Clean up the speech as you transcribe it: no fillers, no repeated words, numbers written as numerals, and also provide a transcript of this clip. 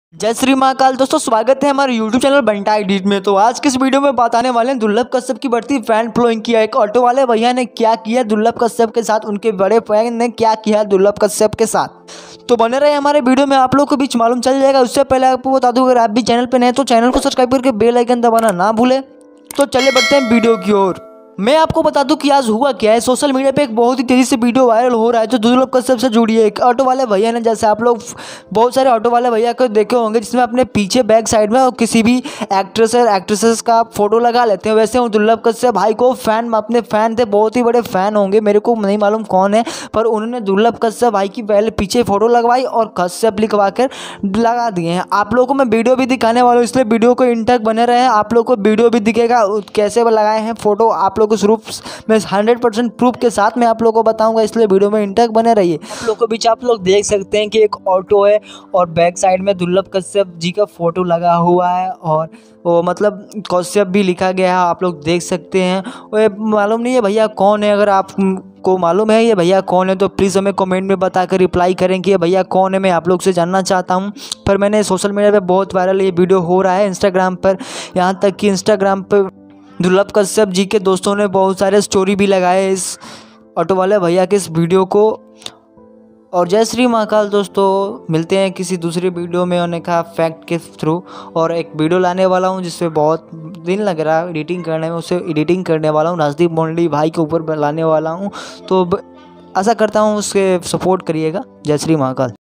जय श्री महाकाल। दोस्तों स्वागत है हमारे YouTube चैनल बंटा एडिट में। तो आज किस वीडियो में बताने वाले हैं दुर्लभ कश्यप की बढ़ती फैन फॉलोइंग किया। एक ऑटो वाले भैया ने क्या किया दुर्लभ कश्यप के साथ, उनके बड़े फैन ने क्या किया दुर्लभ कश्यप के साथ। तो बने रहे हमारे वीडियो में, आप लोग को बीच मालूम चल जाएगा। उससे पहले आपको बता दूं, अगर आप भी चैनल पर नए तो चैनल को सब्सक्राइब करके बेल आइकन दबाना ना भूले। तो चलिए बढ़ते हैं वीडियो की ओर। मैं आपको बता दूं कि आज हुआ क्या है। सोशल मीडिया पे एक बहुत ही तेजी से वीडियो वायरल हो रहा है जो दुर्लभ कश्यप से जुड़ी है। एक ऑटो वाले भैया ने, जैसे आप लोग बहुत सारे ऑटो वाले भैया को देखे होंगे जिसमें अपने पीछे बैक साइड में किसी भी एक्ट्रेसेस का फोटो लगा लेते हैं, वैसे वो दुर्लभ कश्यप भाई को अपने फैन थे, बहुत ही बड़े फैन होंगे, मेरे को नहीं मालूम कौन है, पर उन्होंने दुर्लभ कश्यप भाई की पहले पीछे फोटो लगवाई और कश्यप लिखवा कर लगा दिए हैं। आप लोगों को मैं वीडियो भी दिखाने वाला हूँ, इसलिए वीडियो को इन तक बने रहे। आप लोग को वीडियो भी दिखेगा कैसे लगाए हैं फोटो, आप लोग को सिर्फ मैं 100% प्रूफ के साथ में आप लोगों को बताऊंगा, इसलिए वीडियो में इन तक बने रहिए। आप लोग को बीच आप लोग देख सकते हैं कि एक ऑटो है और बैक साइड में दुर्लभ कश्यप जी का फोटो लगा हुआ है और वो मतलब कश्यप भी लिखा गया है, आप लोग देख सकते हैं। और मालूम नहीं है भैया कौन है, अगर आप को मालूम है ये भैया कौन है तो प्लीज़ हमें कमेंट में बताकर रिप्लाई करें कि ये भैया कौन है, मैं आप लोग से जानना चाहता हूं। पर मैंने सोशल मीडिया पे बहुत वायरल ये वीडियो हो रहा है, इंस्टाग्राम पर, यहाँ तक कि इंस्टाग्राम पर दुर्लभ कश्यप जी के दोस्तों ने बहुत सारे स्टोरी भी लगाए इस ऑटो वाले भैया के इस वीडियो को। और जय श्री महाकाल। दोस्तों मिलते हैं किसी दूसरी वीडियो में होने का फैक्ट के थ्रू। और एक वीडियो लाने वाला हूं जिसमें बहुत दिन लग रहा है एडिटिंग करने में, उसे एडिटिंग करने वाला हूं, राजदीप मोंडी भाई के ऊपर लाने वाला हूं। तो आशा करता हूं उसके सपोर्ट करिएगा। जय श्री महाकाल।